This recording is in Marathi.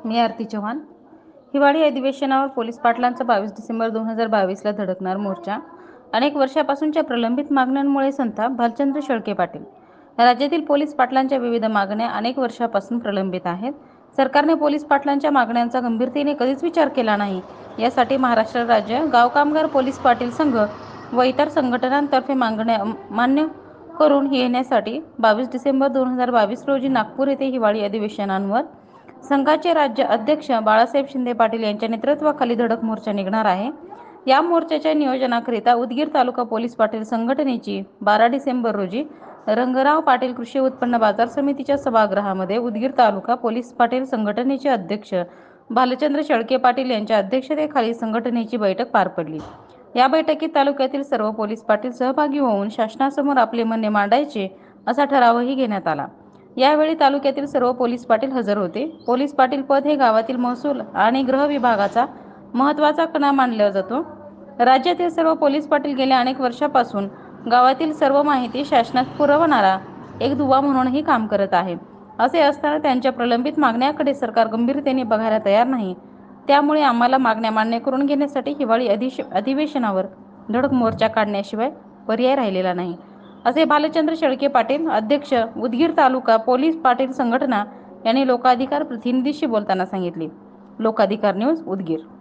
मी आरती चव्हाण. हिवाळी अधिवेशनावर पोलीस पाटलांचा 22 डिसेंबर 2022ला धडकणार मोर्चा. अनेक वर्षापासूनच्या प्रलंबित मागण्यांमुळे संताप. भालचंद्र शेळके पाटील. राज्यातील पोलीस पाटलांच्या विविध मागण्या अनेक वर्षापासून प्रलंबित आहेत. सरकारने पोलीस पाटलांच्या मागण्यांचा गंभीरतेने कधीच विचार केला नाही. यासाठी महाराष्ट्र राज्य गाव कामगार पोलीस पाटील संघ व इतर संघटनांतर्फे मागण्या मान्य करून येण्यासाठी 22 डिसेंबर 2022 रोजी नागपूर येथे हिवाळी अधिवेशनावर संघाचे राज्य अध्यक्ष बाळासाहेब शिंदे पाटील यांच्या नेतृत्वाखाली धडक मोर्चा निघणार आहे. या मोर्चाच्या नियोजनाकरिता उदगीर तालुका पोलीस पाटील संघटनेची 12 डिसेंबर रोजी रंगराव पाटील कृषी उत्पन्न बाजार समितीच्या सभागृहामध्ये उदगीर तालुका पोलीस पाटील संघटनेचे अध्यक्ष भालचंद्र शेळके पाटील यांच्या अध्यक्षतेखाली संघटनेची बैठक पार पडली. या बैठकीत तालुक्यातील सर्व पोलीस पाटील सहभागी होऊन शासनासमोर आपले म्हणणे मांडायचे असा ठरावही घेण्यात आला. यावेळी तालुक्यातील सर्व पोलीस पाटील हजर होते. पोलीस पाटील पद हे गावातील महसूल आणि गृह विभागाचा महत्त्वाचा कणा मानला जातो. राज्यातील सर्व पोलीस पाटील गेल्या अनेक वर्षापासून गावातील सर्व माहिती शासनात पुरवणारा एक दुवा म्हणूनही काम करत आहे. असे असताना त्यांच्या प्रलंबित मागण्याकडे सरकार गंभीरतेने बघायला तयार नाही. त्यामुळे आम्हाला मागण्या मान्य करून घेण्यासाठी हिवाळी अधिवेशनावर धडक मोर्चा काढण्याशिवाय पर्याय राहिलेला नाही, असे भालचंद्र शेळके पाटील, अध्यक्ष उदगीर तालुका पोलीस पाटील संघटना यांनी लोकाधिकार प्रतिनिधीशी बोलताना सांगितले. लोकाधिकार न्यूज, उदगीर.